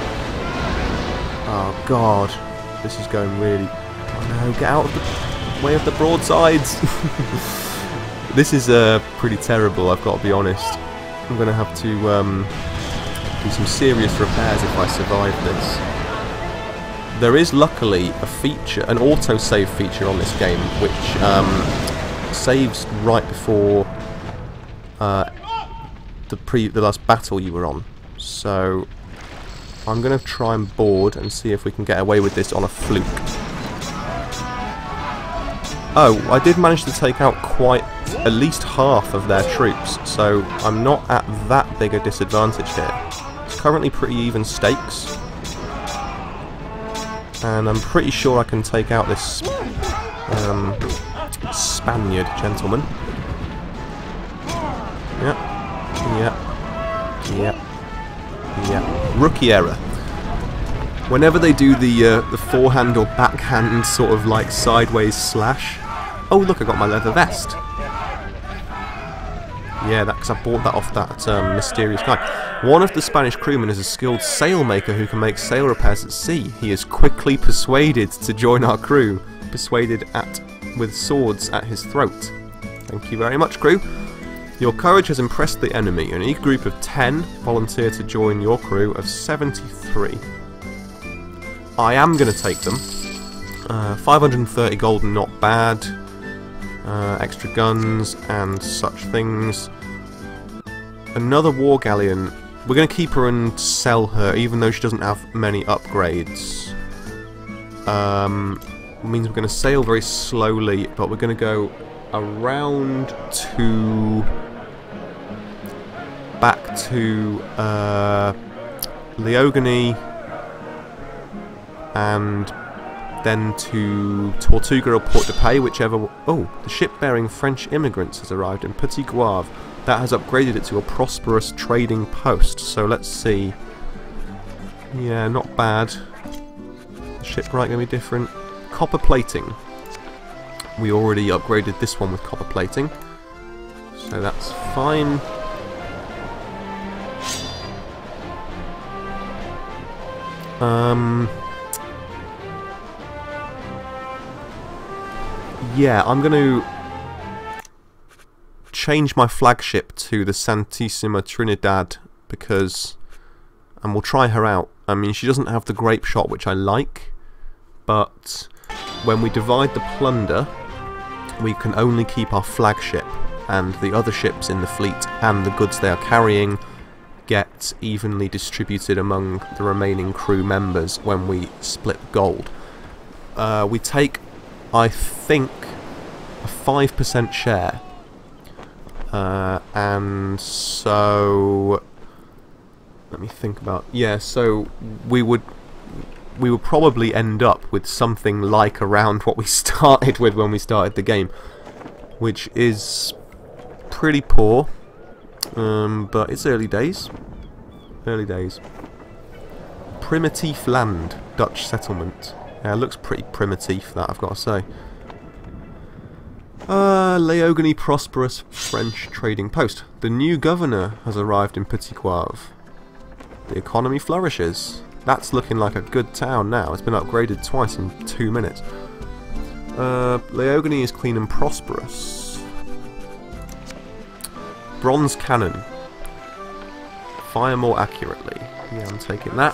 Oh god. This is going really... Oh no, get out of the way of the broadsides. This is uh, pretty terrible, I've got to be honest. I'm going to have to... Um, do some serious repairs if I survive this. There is luckily a feature, an auto-save feature on this game, which um, saves right before uh, the pre the last battle you were on. So I'm going to try and board and see if we can get away with this on a fluke. Oh, I did manage to take out quite at least half of their troops, so I'm not at that big a disadvantage here. It's currently pretty even stakes. And I'm pretty sure I can take out this um, Spaniard gentleman. Yep. Yep. Yep. Yep. Rookie error. Whenever they do the uh, the forehand or backhand sort of like sideways slash. Oh look, I got my leather vest. Yeah, because I bought that off that um, mysterious guy. One of the Spanish crewmen is a skilled sailmaker who can make sail repairs at sea. He is quickly persuaded to join our crew, persuaded at with swords at his throat. Thank you very much, crew. Your courage has impressed the enemy. An eager group of ten volunteer to join your crew of seventy-three. I am going to take them. Uh, five hundred thirty gold, not bad. Uh, extra guns and such things. Another war galleon. We're going to keep her and sell her, even though she doesn't have many upgrades. Um, means we're going to sail very slowly, but we're going to go around to back to uh, Leogany and then to Tortuga or Port de Paix, whichever. Oh, the ship bearing French immigrants has arrived in Petit Goave. That has upgraded it to a prosperous trading post. So let's see. Yeah, not bad. The shipwright going to be different. Copper plating. We already upgraded this one with copper plating, so that's fine. Um. Yeah, I'm going to change my flagship to the Santissima Trinidad because, and we'll try her out. I mean, she doesn't have the grape shot, which I like, but when we divide the plunder, we can only keep our flagship, and the other ships in the fleet and the goods they are carrying get evenly distributed among the remaining crew members when we split gold. Uh, we take, I think, a five percent share, uh, and so let me think about. Yeah, so we would we would probably end up with something like around what we started with when we started the game, which is pretty poor, um, but it's early days. Early days. Primitive land, Dutch settlement. Yeah, it looks pretty primitive, that I've got to say. Uh, Leogany prosperous French trading post. The new governor has arrived in Petit Goave. The economy flourishes. That's looking like a good town now. It's been upgraded twice in two minutes. Uh, Leogany is clean and prosperous. Bronze cannon. Fire more accurately. Yeah, I'm taking that.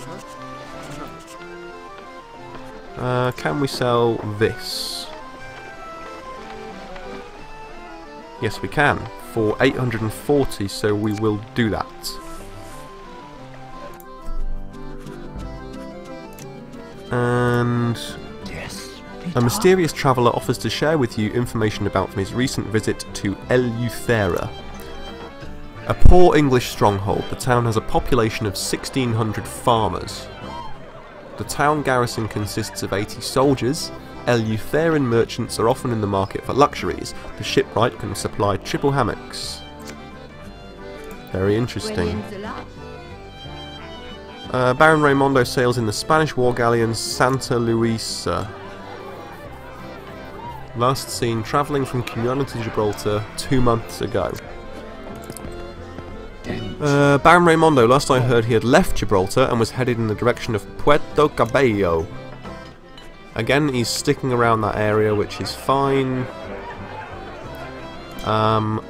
Uh, can we sell this? Yes, we can. For eight hundred forty, so we will do that. And a mysterious traveller offers to share with you information about his recent visit to Eleuthera. A poor English stronghold, the town has a population of sixteen hundred farmers. The town garrison consists of eighty soldiers. Eleutheran merchants are often in the market for luxuries. The shipwright can supply triple hammocks. Very interesting. Uh, Baron Raimondo sails in the Spanish war galleon Santa Luisa. Last seen travelling from Cumana to Gibraltar two months ago. Uh, Baron Raimondo, last I heard he had left Gibraltar and was headed in the direction of Puerto Cabello. Again, he's sticking around that area, which is fine. Um,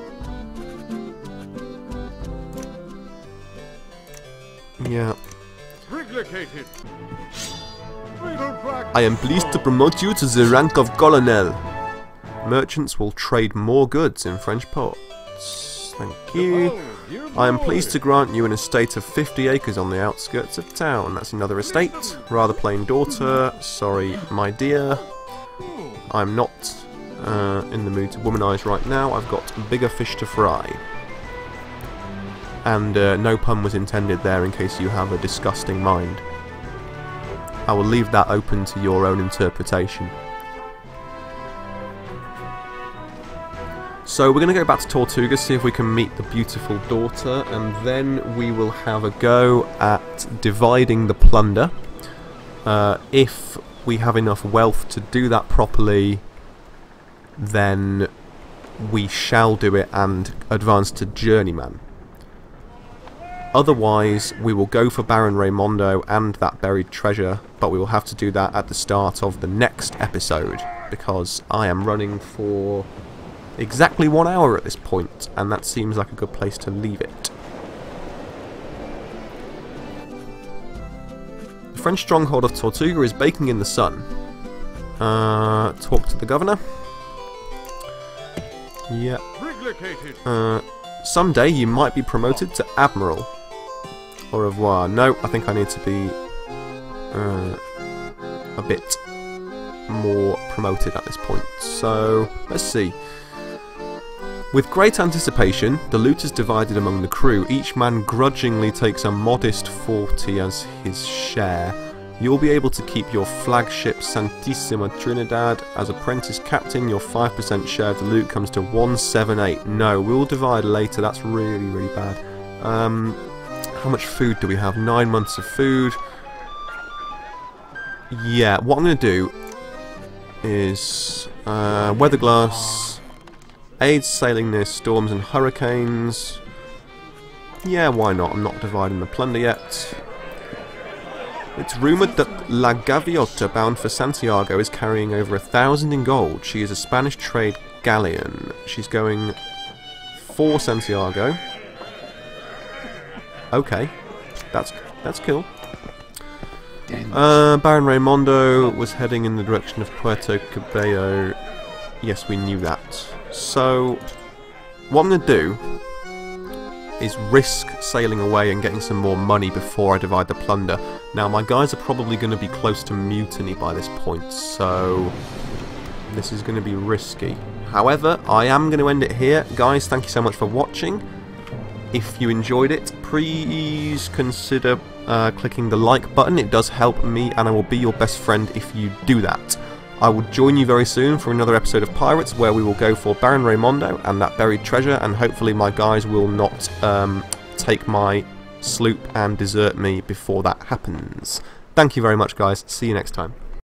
yeah. I am pleased to promote you to the rank of colonel. Merchants will trade more goods in French ports. Thank you. I am pleased to grant you an estate of fifty acres on the outskirts of town. That's another estate. Rather plain daughter. Sorry, my dear. I'm not uh, in the mood to womanize right now. I've got bigger fish to fry. And uh, no pun was intended there in case you have a disgusting mind. I will leave that open to your own interpretation. So we're going to go back to Tortuga, see if we can meet the beautiful daughter, and then we will have a go at dividing the plunder. Uh, if we have enough wealth to do that properly, then we shall do it and advance to Journeyman. Otherwise, we will go for Baron Raimondo and that buried treasure, but we will have to do that at the start of the next episode, because I am running for exactly one hour at this point, and that seems like a good place to leave it. The French stronghold of Tortuga is baking in the sun. Uh, talk to the governor. Yeah. Uh, someday you might be promoted to Admiral. Au revoir. No, I think I need to be uh, a bit more promoted at this point. So, let's see. With great anticipation, the loot is divided among the crew. Each man grudgingly takes a modest forty as his share. You'll be able to keep your flagship Santissima Trinidad. As apprentice captain, your five percent share of the loot comes to one seventy-eight. No, we'll divide later. That's really, really bad. Um, how much food do we have? Nine months of food. Yeah, what I'm going to do is uh, weather glass. Aids sailing near storms and hurricanes. Yeah, why not? I'm not dividing the plunder yet. It's rumoured that La Gaviota, bound for Santiago, is carrying over a thousand in gold. She is a Spanish trade galleon. She's going for Santiago. Okay, that's that's cool. Uh, Baron Raimondo was heading in the direction of Puerto Cabello. Yes, we knew that. So, what I'm going to do is risk sailing away and getting some more money before I divide the plunder. Now, my guys are probably going to be close to mutiny by this point, so this is going to be risky. However, I am going to end it here. Guys, thank you so much for watching. If you enjoyed it, please consider uh, clicking the like button. It does help me, and I will be your best friend if you do that. I will join you very soon for another episode of Pirates, where we will go for Baron Raimondo and that buried treasure, and hopefully my guys will not um, take my sloop and desert me before that happens. Thank you very much, guys. See you next time.